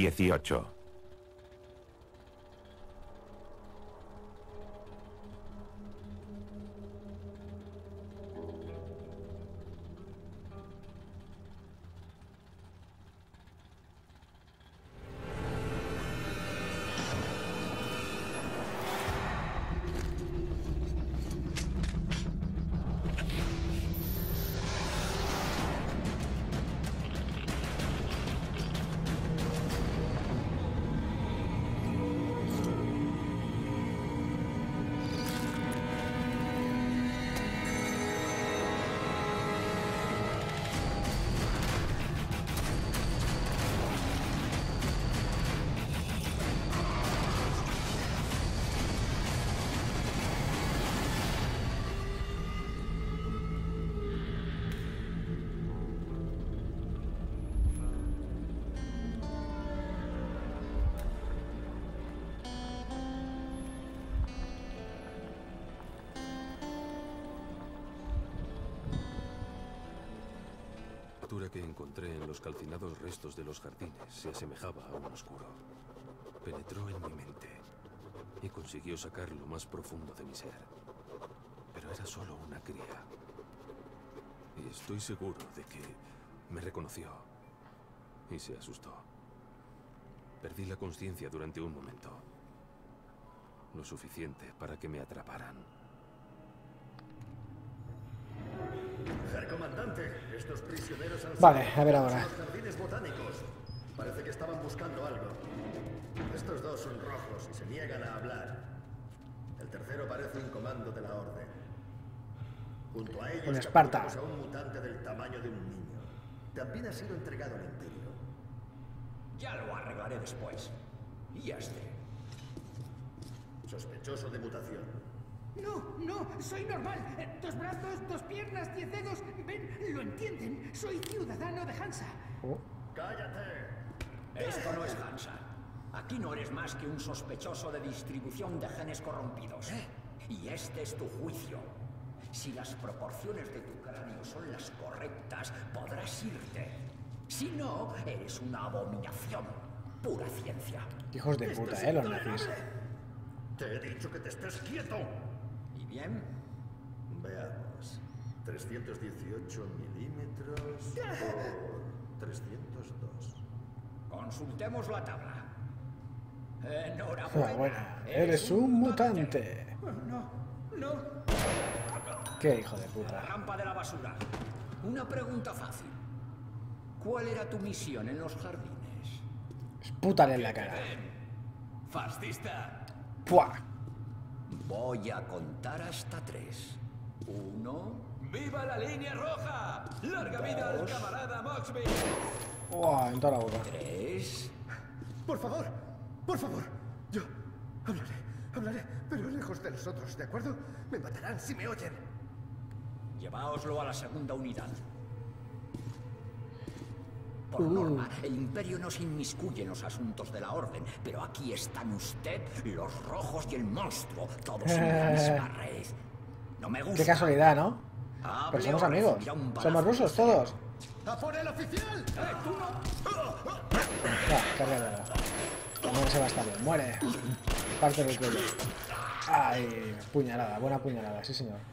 18. La criatura que encontré en los calcinados restos de los jardines se asemejaba a un oscuro. Penetró en mi mente y consiguió sacar lo más profundo de mi ser. Pero era solo una cría. Y estoy seguro de que me reconoció y se asustó. Perdí la conciencia durante un momento. Lo suficiente para que me atraparan. Herr comandante, estos prisioneros han Vale, a ver ahora. los jardines botánicos. Parece que estaban buscando algo. Estos dos son rojos y se niegan a hablar. El tercero parece un comando de la orden. Junto a ellos En Esparta. capturamos a un mutante del tamaño de un niño. También ha sido entregado al Imperio. Ya lo arreglaré después. Y este. Sospechoso de mutación. No, no, soy normal. 2 brazos, 2 piernas, 10 dedos. Ven, lo entienden. Soy ciudadano de Hansa. ¡Cállate! Esto no es Hansa. Aquí no eres más que un sospechoso de distribución de genes corrompidos. Y este es tu juicio. Si las proporciones de tu cráneo son las correctas, podrás irte. Si no, eres una abominación. Pura ciencia. Hijos de puta, los nazis. Te he dicho que te estés quieto. ¿Y bien? Veamos. 318 milímetros por 302. Consultemos la tabla. Enhorabuena. Buena, eres un mutante. No. Qué hijo de La puta. rampa de la basura. Una pregunta fácil. ¿Cuál era tu misión en los jardines? Espútale en la cara. Fascista. ¡Pua! Voy a contar hasta 3. 1. ¡Viva la línea roja! ¡Larga vida al camarada Moxby! ¡Uah! En toda la boca. 3. Por favor, por favor. Yo hablaré, pero lejos de los otros, ¿de acuerdo? Me matarán si me oyen. Lleváoslo a la segunda unidad. Por norma, el Imperio no se inmiscuye en los asuntos de la Orden, pero aquí están usted, los rojos y el monstruo, todos en la misma red. No me gusta. Qué casualidad, ¿no? Hable Pero somos o amigos. recibirá un balazo Somos rusos en todos. ¡A por el oficial! Cargada. No se va a estar bien. Muere. Parte del cuello. Ay, puñalada. Buena puñalada, sí señor.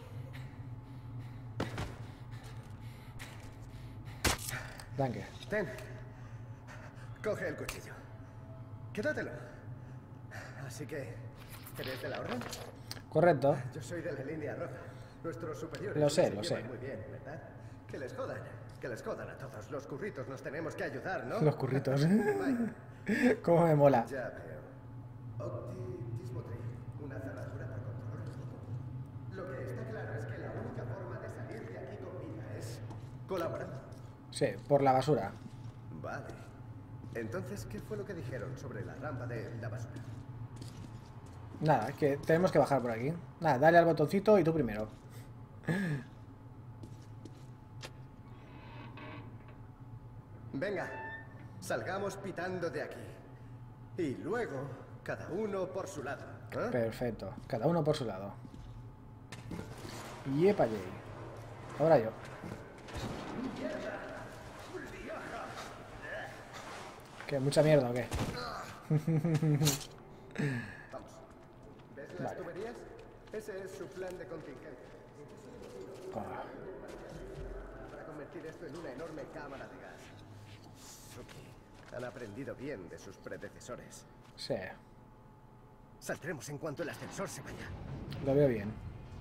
Danke. Ten. Coge el cuchillo. Quédatelo. Así que, ¿eres de la orden? Correcto. Yo soy de la línea roja. Nuestros superiores Lo sé, se lo llevan sé. muy bien, ¿verdad? Que les jodan. Que les jodan a todos. Los curritos nos tenemos que ayudar, ¿no? Los curritos. Vaya. Cómo me mola. Ya veo. Optitismotri. Una cerradura por control remoto. Lo que está claro es que la única forma de salir de aquí con vida es colaborando. Sí, por la basura. Vale. Entonces, ¿qué fue lo que dijeron sobre la rampa de la basura? Nada, es que tenemos que bajar por aquí. Nada, dale al botoncito y tú primero. Venga, salgamos pitando de aquí. Y luego, cada uno por su lado. ¿Eh? Perfecto. Cada uno por su lado. Yepa yay. Ahora yo. ¿Qué? ¿Mucha mierda o qué? Vamos. ¿Ves las tuberías? Ese es su plan de contingencia. Ah, Para convertir esto en una enorme cámara de gas. Suki, han aprendido bien de sus predecesores. sí, Saldremos en cuanto el ascensor se vaya. lo veo bien.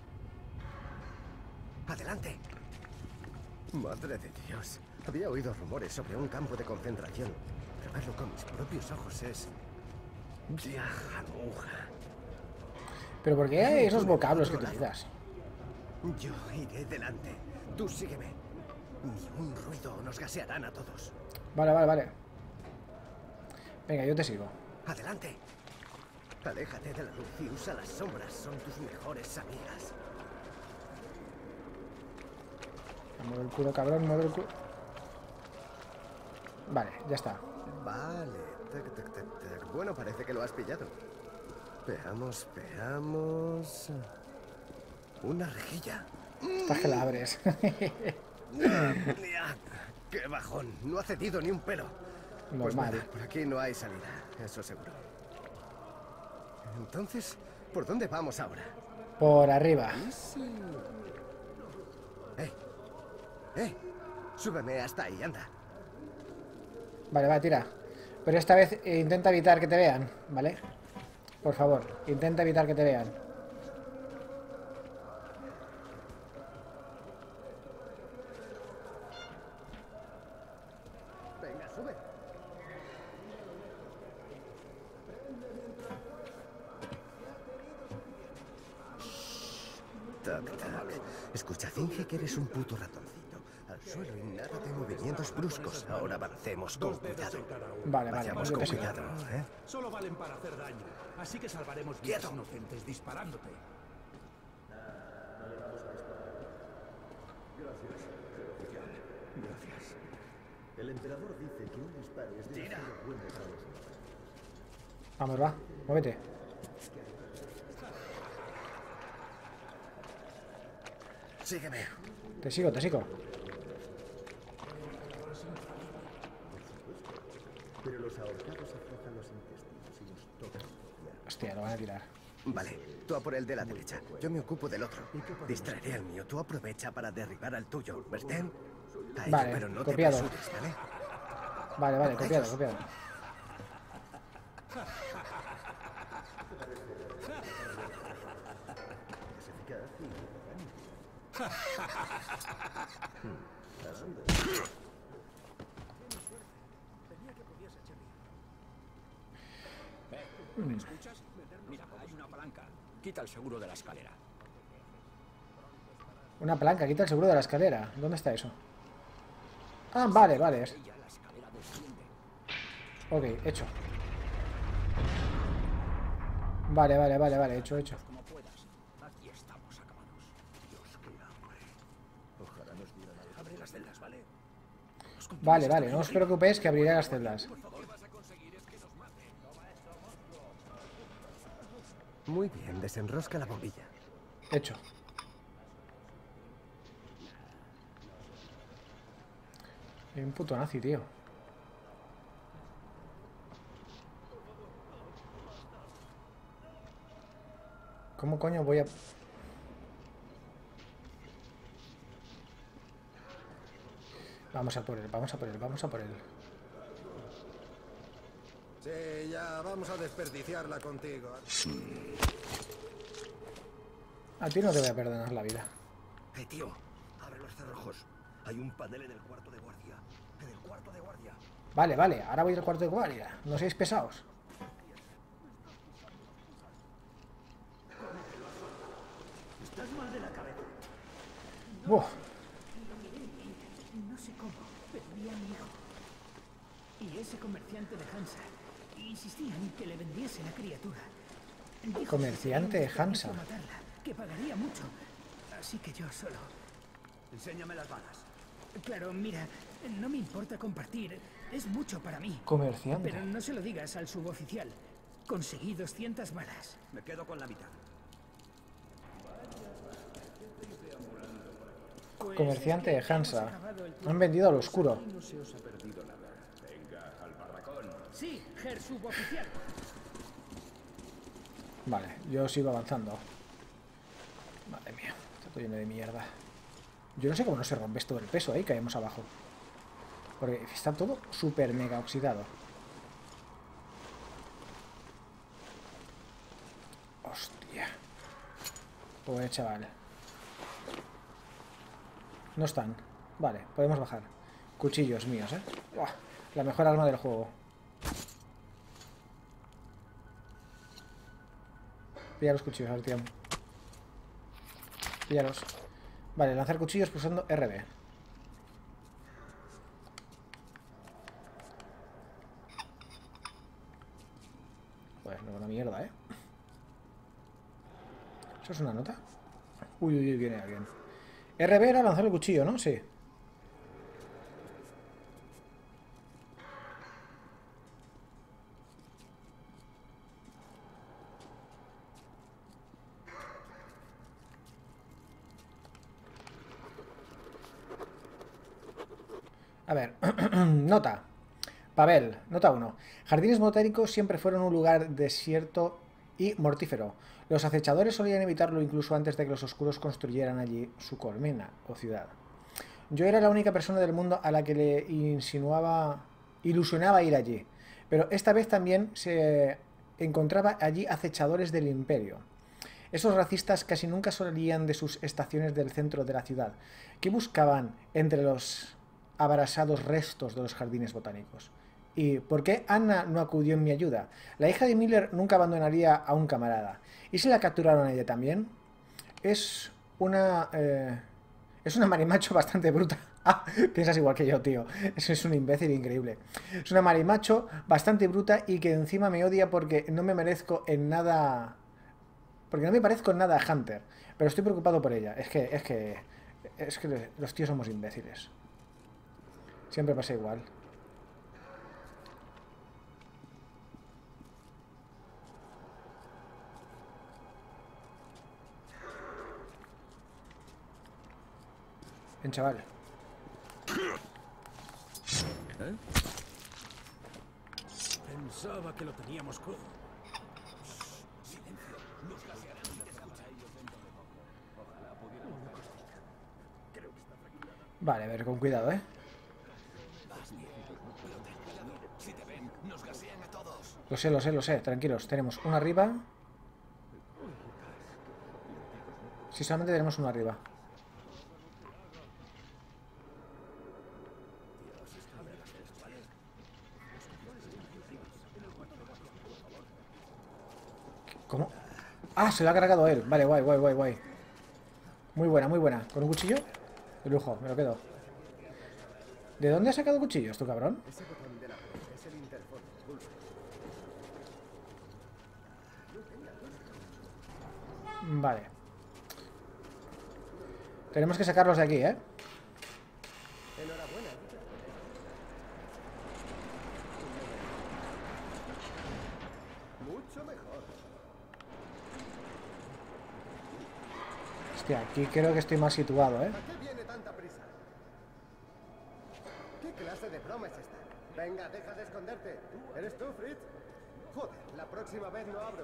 ¡Adelante! Madre de Dios. Había oído rumores sobre un campo de concentración, pero verlo con mis propios ojos es... ¡Viajamuja! ¿Pero por qué hay esos vocablos que utilizas? Yo iré delante. Tú sígueme. Ni un ruido nos gasearán a todos. Vale, vale, vale. Venga, yo te sigo. ¡Adelante! Aléjate de la luz y usa las sombras. Son tus mejores amigas. Mueve el culo, cabrón, mueve el culo. Vale, ya está. Vale. Tac, tac, tac, tac. Bueno, parece que lo has pillado. Veamos, veamos... Una rejilla. Estás que la abres. ¡Qué bajón! No ha cedido ni un pelo. Pues Normal. nada, por aquí no hay salida, eso seguro. Entonces, ¿por dónde vamos ahora? Por arriba. Súbeme hasta ahí, anda. Vale, va, tira. Pero esta vez intenta evitar que te vean, ¿vale? Por favor, intenta evitar que te vean. Venga, sube. Tac, tac. Escucha, finge que eres un puto ratoncito. Al suelo y nada de movimientos bruscos. Ahora avancemos con cuidado. Vale, vale, Vayamos yo con te sigo. cuidado, ¿eh? Solo valen para hacer daño. Así que salvaremos vidas inocentes disparándote. Gracias. El emperador dice que un disparo es demasiado bueno para los demás. Vamos, va, muévete. Sígueme. Te sigo, te sigo. Pero los ahorcados aflojan los intestinos y los tocan. Hostia, lo van a tirar. Vale, tú a por el de la derecha. Yo me ocupo del otro. Distraeré al mío. Tú aprovecha para derribar al tuyo. ¿Verten? Vale, pero no copiado. te apresures, ¿vale? Vale, vale, copiado, copiado. ¿Me escuchas? Mira, hay una palanca. Quita el seguro de la escalera. Una palanca, quita el seguro de la escalera. ¿Dónde está eso? Ah, vale, vale. Ya la escalera desciende. Ok, hecho. Vale, vale, vale, vale, hecho, hecho. Como puedas. Aquí estamos acabados. Dios, qué hambre. Ojalá nos dieran algo. Abre las celdas, ¿vale? Vale, vale, no os preocupéis que abriré las celdas. Muy bien, desenrosca la bombilla. Hecho. Hay un puto nazi, tío. ¿Cómo coño voy a...? Vamos a por él, vamos a por él, vamos a por él. Sí, ya, vamos a desperdiciarla contigo. A ti no te voy a perdonar la vida. Tío, abre los cerrojos. Hay un panel en el cuarto de guardia. En el cuarto de guardia. Vale, vale, ahora voy al cuarto de guardia. No seáis pesados. Estás mal de la cabeza. Buah. No sé cómo, pero vi a mi hijo. Y ese comerciante de Hansa insistía en que le vendiese la criatura. Dijo Comerciante de que sería un Hansa. desperdicio matarla, que pagaría mucho. Así que yo solo... Enséñame las balas. Claro, mira, no me importa compartir. Es mucho para mí. Comerciante. Pero no se lo digas al suboficial. Conseguí 200 balas. Me quedo con la mitad. Pues Comerciante de es que hemos Hansa. acabado el tiempo. Han vendido al oscuro. No se os ha perdido nada. Venga, al barracón. Sí, Herr Suboficial. Vale, yo sigo avanzando. Madre mía, está todo lleno de mierda. Yo no sé cómo no se rompe todo el peso ahí, caemos abajo. Porque está todo súper mega oxidado. Hostia. Pues chaval. No están. Vale, podemos bajar. Cuchillos míos, ¿eh? ¡Buah! La mejor arma del juego. Pilla los cuchillos, al tío. Píllalos. Vale, lanzar cuchillos pulsando RB. Pues no, una mierda, ¿eh? ¿Eso es una nota? Uy, uy, uy, viene alguien. RB era lanzar el cuchillo, ¿no? Sí. A ver, nota. Pavel, nota 1. Jardines botánicos siempre fueron un lugar desierto y mortífero. Los acechadores solían evitarlo incluso antes de que los oscuros construyeran allí su colmena o ciudad. Yo era la única persona del mundo a la que le ilusionaba ir allí, pero esta vez también se encontraba allí acechadores del imperio. Esos racistas casi nunca salían de sus estaciones del centro de la ciudad. ¿Qué buscaban entre los abrasados restos de los jardines botánicos? ¿Y por qué Anna no acudió en mi ayuda? La hija de Miller nunca abandonaría a un camarada. ¿Y si la capturaron a ella también? Es una marimacho bastante bruta. Ah, piensas igual que yo, tío. Eso es un imbécil increíble. Es una marimacho bastante bruta y que encima me odia porque no me merezco en nada... Porque no me parezco en nada a Hunter. Pero estoy preocupado por ella. Es que los tíos somos imbéciles. Siempre pasa igual. Bien, chaval. ¿Eh? Pensaba que lo teníamos crudo. Silencio. Nos gasearán y te escucha ellos dentro de poco. Ojalá pudieran creo que está tranquila. Vale, a ver, con cuidado, ¿eh? Vas bien, pero ten cuidado. Si te ven, nos gasean a todos. Lo sé. Tranquilos. Tenemos uno arriba. Sí, solamente tenemos uno arriba. ¿Cómo? Ah, se lo ha cargado él. Vale, guay. Muy buena. ¿Con un cuchillo? De lujo, me lo quedo. ¿De dónde has sacado cuchillos, tú, cabrón? Ese botón de la cruz es el interfón. Pulsa. Vale. Tenemos que sacarlos de aquí, ¿eh? Enhorabuena. Mucho mejor. Hostia, aquí creo que estoy más situado, ¿eh? ¿A qué viene tanta prisa? ¿Qué clase de broma es esta? Venga, deja de esconderte. ¿Eres tú, Fritz? Joder, la próxima vez no abro.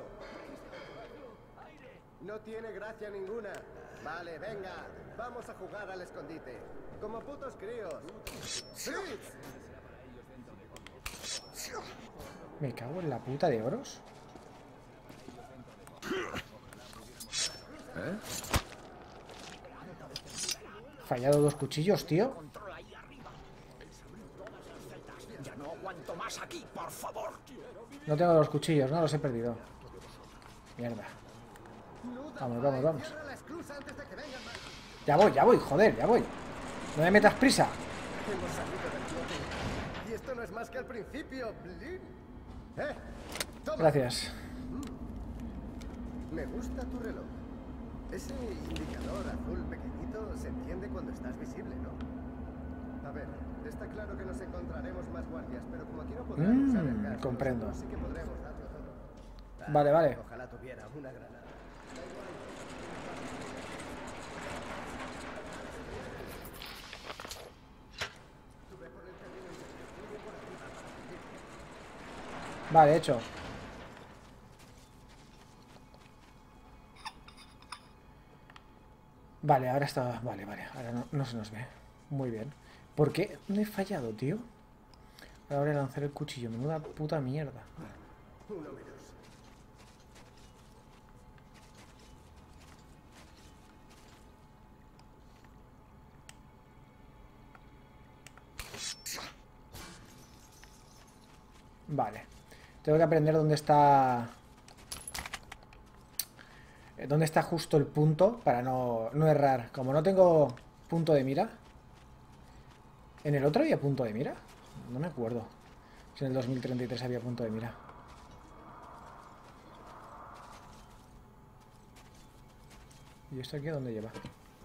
No tiene gracia ninguna. Vale, venga. Vamos a jugar al escondite. Como putos críos. ¡Fritz! Me cago en la puta de oros. ¿Eh? Fallado 2 cuchillos, tío. Control ahí arriba. Ya no aguanto más aquí, por favor. No tengo los cuchillos, no los he perdido. Mierda. Vamos. Cierra la esclusa antes de que vengan más. Ya voy, joder, ya voy. No me metas prisa. Hemos salido del flote. Y esto no es más que el principio, Blin. Toma. Gracias. Me gusta tu reloj. Ese indicador azul pequeñito se enciende cuando estás visible, ¿no? A ver, está claro que nos encontraremos más guardias, pero como aquí no podremos usar el gas, comprendo. nosotros sí que podremos darlo todo. Vale. Ojalá tuviera una granada. Vale, hecho. Vale, ahora está... Vale, vale. Ahora no se nos ve. Muy bien. ¿Por qué no he fallado, tío? Ahora lanzar el cuchillo. Menuda puta mierda. Uno menos. Vale. Tengo que aprender dónde está... ¿Dónde está justo el punto? Para no errar. Como no tengo punto de mira. ¿En el otro había punto de mira? No me acuerdo. Si en el 2033 había punto de mira. ¿Y esto aquí a dónde lleva? En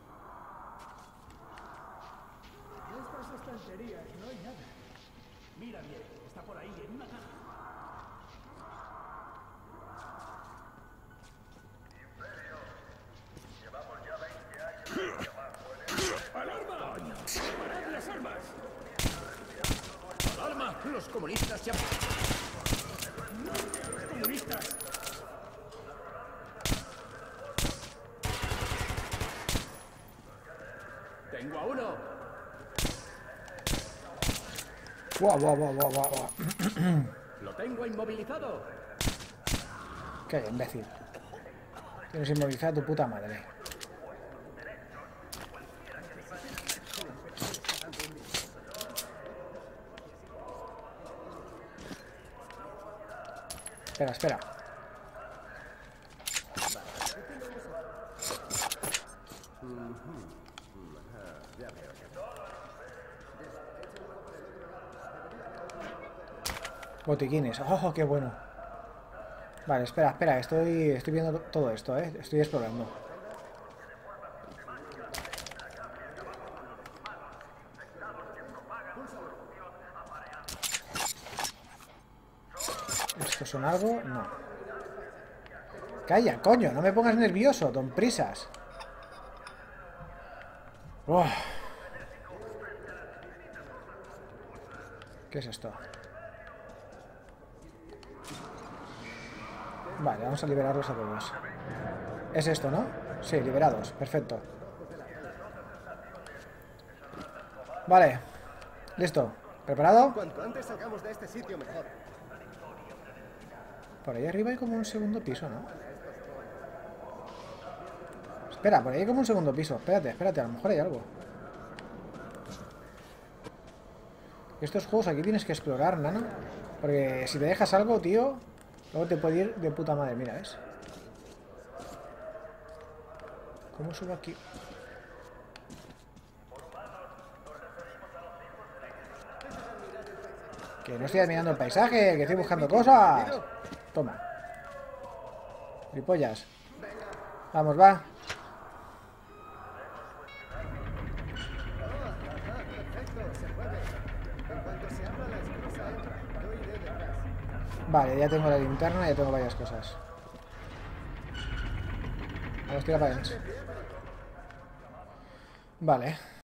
estas estanterías no hay nada. Mira bien, está por ahí, en una caja. ¡Alarma! ¡Parad las armas! ¡Alarma! ¡Los comunistas ya... ¡Los comunistas! ¡Tengo a uno! ¡Buah, buah, buah, buah, buah, buah! ¡Lo tengo inmovilizado! ¡Qué imbécil! Tienes inmovilizada a tu puta madre. Espera, espera. Botiquines. ¡Oh, qué bueno! Vale, espera, espera. Estoy viendo todo esto, ¿eh? Estoy explorando. ¿Estos son algo? No. Calla, coño, no me pongas nervioso, don Prisas. Uf. ¿Qué es esto? Vale, vamos a liberarlos a todos. Es esto, ¿no? Sí, liberados, perfecto. Vale, listo. ¿Preparado? Cuanto antes salgamos de este sitio, mejor. Por ahí arriba hay como un segundo piso, ¿no? Espera, por ahí hay como un segundo piso. Espérate, espérate, a lo mejor hay algo. Estos juegos aquí tienes que explorar, nano. Porque si te dejas algo, tío, luego te puede ir de puta madre. Mira, ¿ves? ¿Cómo subo aquí? Que no estoy admirando el paisaje, que estoy buscando cosas. Toma. Ripollas. Vamos, va. Vale, ya tengo la linterna, ya tengo varias cosas. Vamos, tira para adentro. Vale,